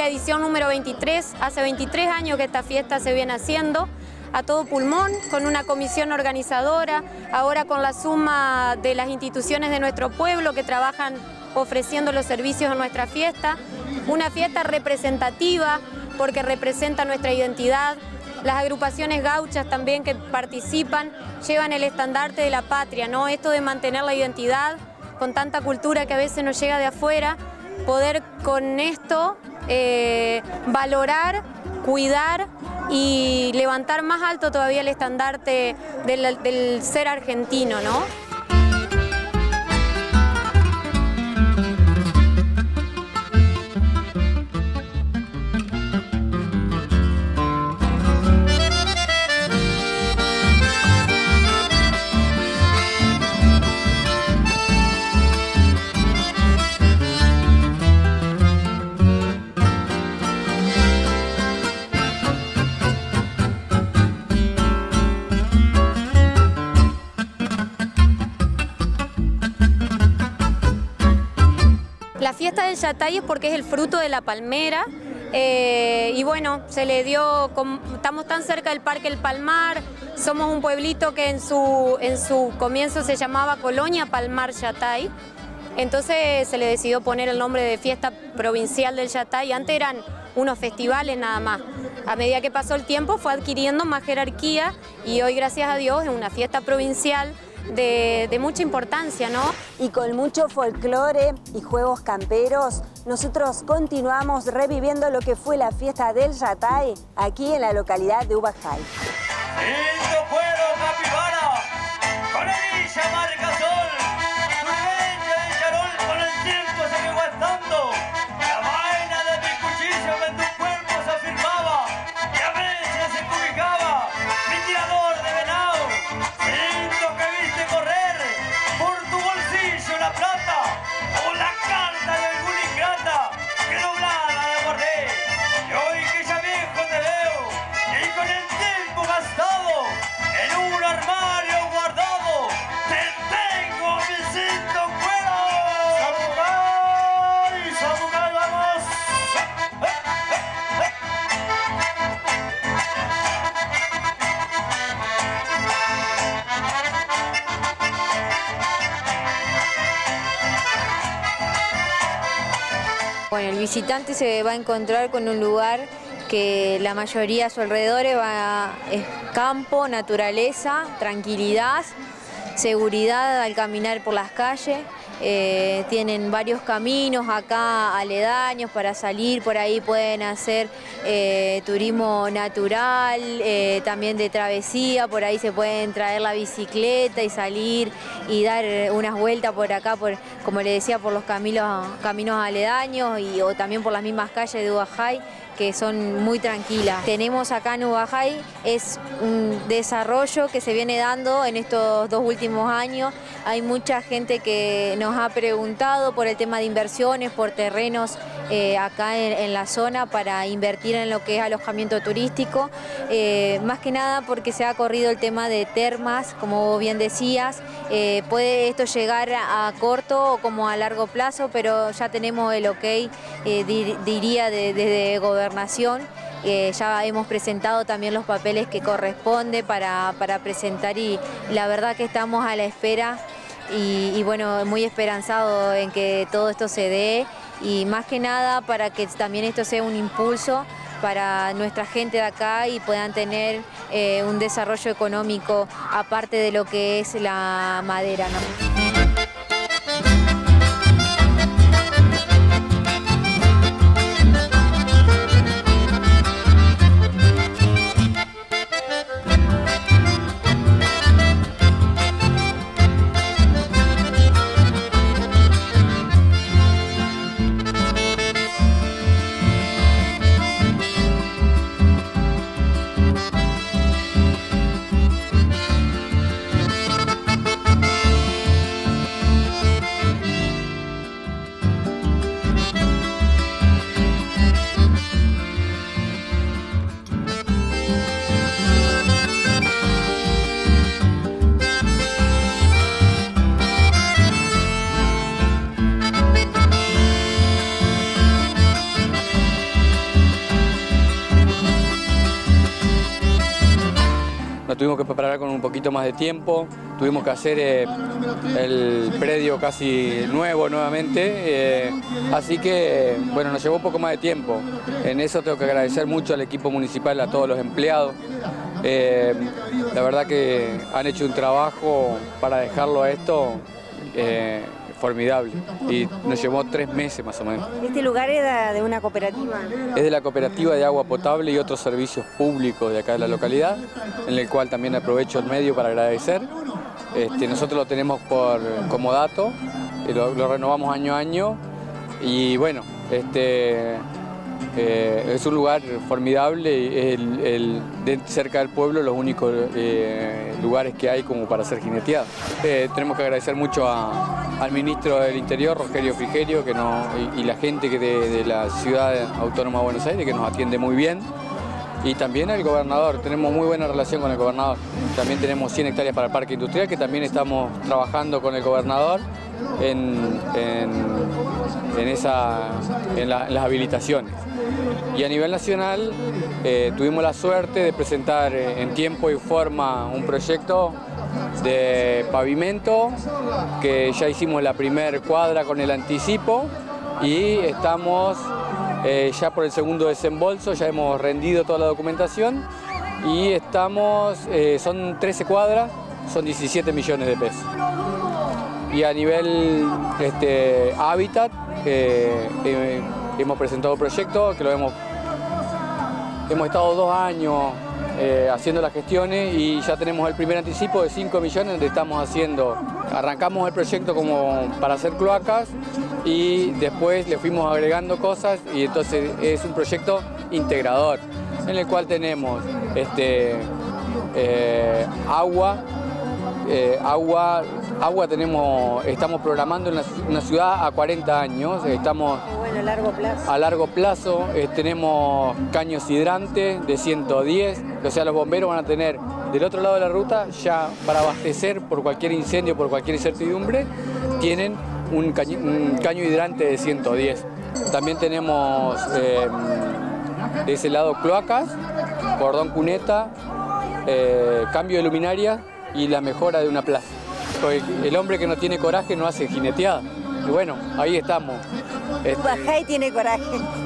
la edición número 23. Hace 23 años que esta fiesta se viene haciendo a todo pulmón, con una comisión organizadora, ahora con la suma de las instituciones de nuestro pueblo que trabajan ofreciendo los servicios a nuestra fiesta. Una fiesta representativa porque representa nuestra identidad. Las agrupaciones gauchas también que participan llevan el estandarte de la patria, ¿no? Esto de mantener la identidad con tanta cultura que a veces nos llega de afuera, poder con esto valorar, cuidar y levantar más alto todavía el estandarte del ser argentino, ¿no? La fiesta del Yatay es porque es el fruto de la palmera y bueno, se le dio, estamos tan cerca del Parque El Palmar, somos un pueblito que en su comienzo se llamaba Colonia Palmar Yatay, entonces se le decidió poner el nombre de Fiesta Provincial del Yatay. Antes eran unos festivales nada más, a medida que pasó el tiempo fue adquiriendo más jerarquía y hoy, gracias a Dios, es una fiesta provincial de mucha importancia, ¿no? Y con mucho folclore y juegos camperos, nosotros continuamos reviviendo lo que fue la fiesta del Yatay aquí en la localidad de Ubajay. ¡Lindo pueblo, capibara! ¡Con Elisa Marcasol! ¡Tu leña de charol con el tiempo se me va estando! La vaina de mi cuchillo que en tu cuerpo se afirmaba y a veces se ubicaba mi tirador de venado. ¡Lindo que viste correr por tu bolsillo la plata o la carta de alguna ingrata que doblada la guardé! Y hoy que ya viejo te veo y con el tiempo gastado en un armario guardado te tengo mi cinto cuero. ¡Samurai! ¡Samurai, vamos! Bueno, el visitante se va a encontrar con un lugar que la mayoría a su alrededor es campo, naturaleza, tranquilidad, seguridad al caminar por las calles. Tienen varios caminos acá aledaños para salir, por ahí pueden hacer turismo natural, también de travesía, por ahí se pueden traer la bicicleta y salir y dar unas vueltas por acá, como le decía, por los caminos aledaños o también por las mismas calles de Ubajay, que son muy tranquilas. Tenemos acá en Ubajay, es un desarrollo que se viene dando en estos 2 últimos años. Hay mucha gente que nos ha preguntado por el tema de inversiones, por terrenos acá en la zona para invertir en lo que es alojamiento turístico. Más que nada porque se ha corrido el tema de termas, como vos bien decías. Puede esto llegar a corto o como a largo plazo, pero ya tenemos el ok, diría, desde Gobernación. Ya hemos presentado también los papeles que corresponde para presentar y la verdad que estamos a la espera y bueno, muy esperanzado en que todo esto se dé y más que nada para que también esto sea un impulso para nuestra gente de acá y puedan tener un desarrollo económico aparte de lo que es la madera, ¿no? nos tuvimos que preparar con un poquito más de tiempo, tuvimos que hacer el predio casi nuevamente, así que bueno, nos llevó un poco más de tiempo. En eso tengo que agradecer mucho al equipo municipal, a todos los empleados. La verdad que han hecho un trabajo para dejarlo a esto formidable, y nos llevó 3 meses más o menos. ¿Este lugar era de una cooperativa? Es de la cooperativa de agua potable y otros servicios públicos de acá de la localidad, en el cual también aprovecho el medio para agradecer. Nosotros lo tenemos por comodato, lo renovamos año a año, y bueno, es un lugar formidable, cerca del pueblo, los únicos lugares que hay como para hacer jineteada. Tenemos que agradecer mucho al ministro del Interior, Rogelio Frigerio, y la gente de la Ciudad Autónoma de Buenos Aires, que nos atiende muy bien. Y también al gobernador, tenemos muy buena relación con el gobernador. También tenemos 100 hectáreas para el parque industrial, que también estamos trabajando con el gobernador en las habilitaciones. Y a nivel nacional tuvimos la suerte de presentar en tiempo y forma un proyecto de pavimento, que ya hicimos la primera cuadra con el anticipo, y estamos ya por el segundo desembolso, ya hemos rendido toda la documentación, y estamos, son 13 cuadras, son 17 millones de pesos. Y a nivel hábitat, hemos presentado un proyecto que hemos estado 2 años haciendo las gestiones, y ya tenemos el primer anticipo de 5 millones donde estamos arrancamos el proyecto como para hacer cloacas, y después le fuimos agregando cosas, y entonces es un proyecto integrador en el cual tenemos agua estamos programando en una ciudad a 40 años, estamos a largo plazo, tenemos caños hidrantes de 110, o sea, los bomberos van a tener del otro lado de la ruta, ya para abastecer por cualquier incendio, por cualquier incertidumbre, tienen un caño hidrante de 110. También tenemos de ese lado cloacas, cordón cuneta, cambio de luminaria y la mejora de una plaza. El hombre que no tiene coraje no hace jineteada. Y bueno, ahí estamos. Ubajay tiene coraje.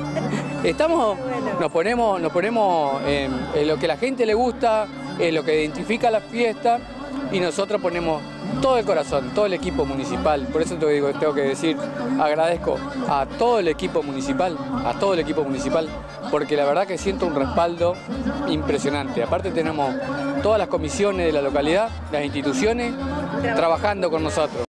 Nos ponemos en lo que a la gente le gusta, en lo que identifica la fiesta, y nosotros ponemos todo el corazón, todo el equipo municipal. Por eso tengo que decir, agradezco a todo el equipo municipal, porque la verdad que siento un respaldo impresionante. Aparte tenemos todas las comisiones de la localidad, las instituciones, trabajando con nosotros.